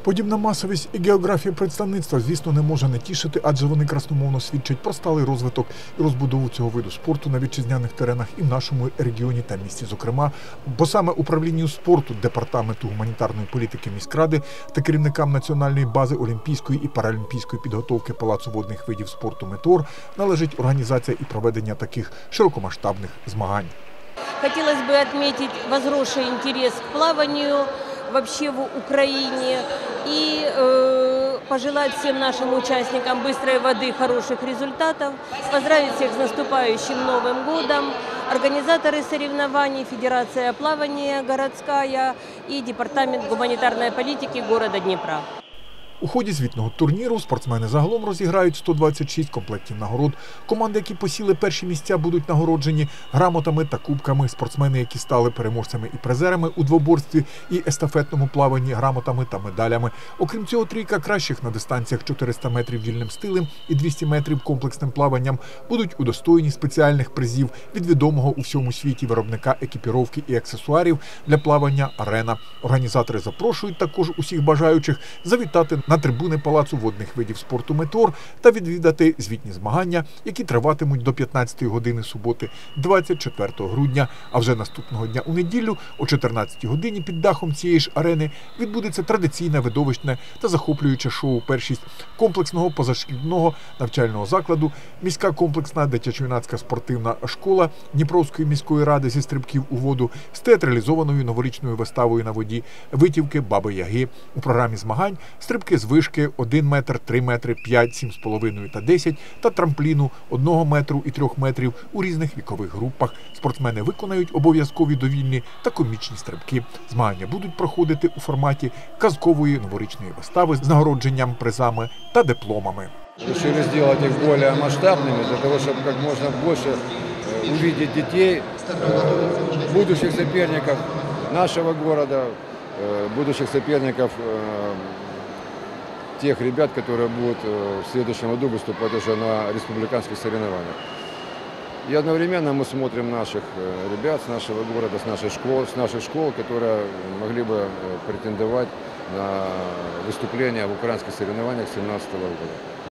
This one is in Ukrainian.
Подібна масовість і географія представництва, звісно, не може не тішити, адже вони красномовно свідчать про сталий розвиток і розбудову цього виду спорту на вітчизняних теренах і в нашому регіоні та місті, зокрема. Бо саме управлінню спорту Департаменту гуманітарної політики міськради та керівникам національної бази олімпійської і паралімпійської підготовки Палацу водних видів спорту «Метеор» належить організація і проведення таких широкомасштабних змагань. Хотелось бы отметить возросший интерес к плаванию вообще в Украине и пожелать всем нашим участникам быстрой воды, хороших результатов, поздравить всех с наступающим Новым годом. Организаторы соревнований, Федерация плавания городская и Департамент гуманитарной политики города Днепра. У ході звітного турніру спортсмени загалом розіграють 126 комплектів нагород. Команди, які посіли перші місця, будуть нагороджені грамотами та кубками. Спортсмени, які стали переможцями і призерами у двоборстві і естафетному плаванні, грамотами та медалями. Окрім цього, трійка кращих на дистанціях 400 метрів вільним стилем і 200 метрів комплексним плаванням будуть удостоєні спеціальних призів від відомого у всьому світі виробника екіпіровки і аксесуарів для плавання «Арена». Організатори запрошують також усіх бажаючих завітати на трибуни Палацу водних видів спорту «Метеор» та відвідати звітні змагання, які триватимуть до 15-ї години суботи, 24 грудня. А вже наступного дня у неділю о 14-й годині під дахом цієї ж арени відбудеться традиційне, видовищне та захоплююче шоу «Першість» комплексного позашкільного навчального закладу, міська комплексна дитячо-юнацька спортивна школа Дніпровської міської ради зі стрибків у воду з театралізованою новорічною виставою на воді, витівки Баби-Яги. У програмі змагань стрибки з вишки 1 метр, 3 метри, 5, 7,5 та 10 та трампліну 1 метру і 3 метрів у різних вікових групах. Спортсмени виконають обов'язкові довільні та комічні стрибки. Змагання будуть проходити у форматі казкової новорічної вистави з нагородженням, призами та дипломами. Решили сделать их более масштабными, для того, чтобы как можно больше увидеть детей, будущих соперников нашего города, будущих соперников тех ребят, которые будут в следующем году выступать уже на республиканских соревнованиях. И одновременно мы смотрим наших ребят с нашего города, с наших школ, которые могли бы претендовать на выступление в украинских соревнованиях 2017 года.